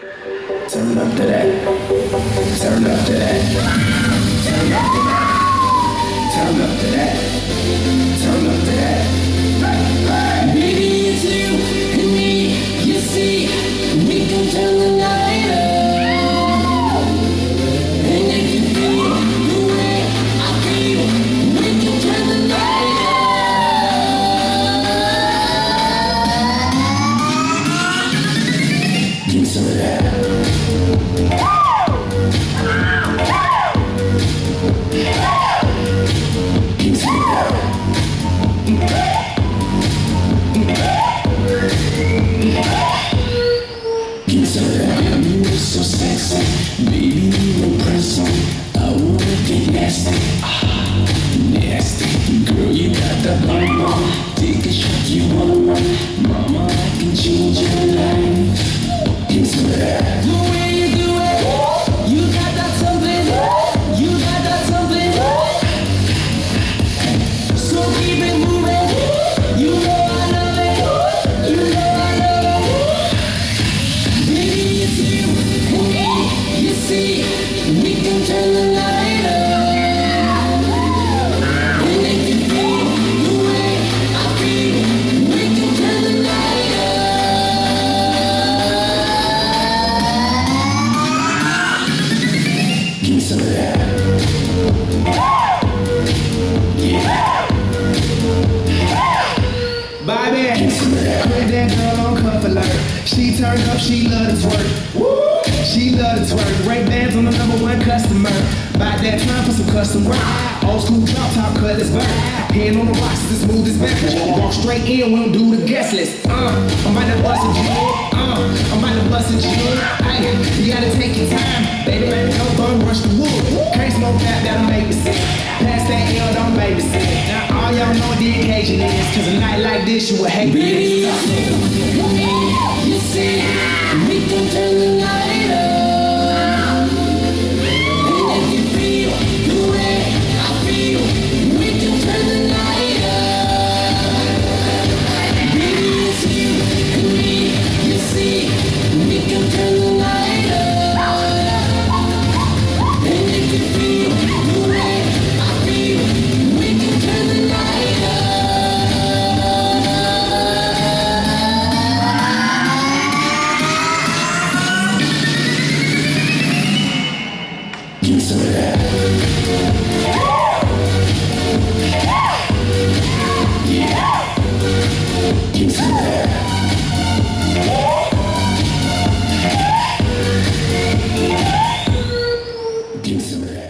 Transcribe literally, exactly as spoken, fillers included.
Turn up to that. Turn up to that. Turn up to that. Turn up to that. Turn up to that. Baby, it's you and me. You see, we can turn the night up. And if you feel the way I feel, we can turn the night up. Give me some of that. So sexy, baby, you impress me. I wanna get nasty, ah, nasty. Girl, you got the bomb on. Take a shot, you wanna run. Mama, I can change your life. Give me some of that. The way you do it, you got that something. You got that something. So keep it moving. You know I love it. You know I love it. Baby, it's you. You see, we can turn the light up. And if you feel the way I feel, we can turn the light up. Give me some of that. Yeah. Bobby, give me some of that. Put that girl on cuff alert. She turned up, she love to twerk. Woo! She love to twerk. Break bands on the number one customer. About that time for some custom work. Old school drop top cut is burnt. Hand on the rocks is as smooth as beverage. Walk straight in, we don't do the guest list. Uh, I'm about to bust a jewel. Uh, I'm about to bust a jewel. Ay, you gotta take your time, baby. Don't bum rush the wood. Can't smoke that, that'll make me sick. Pass that L, don't babysit. Now all y'all know what the occasion is. Cause a night like this, you would hate me. You see, we can turn the night up. And if you feel the way I feel, we can turn the night up. Baby, it's you and me. You see, we can turn the night up. And if you feel the way I feel, we can turn the night up. Give me some of that. Yeah. Give me some of that. Give me some of that.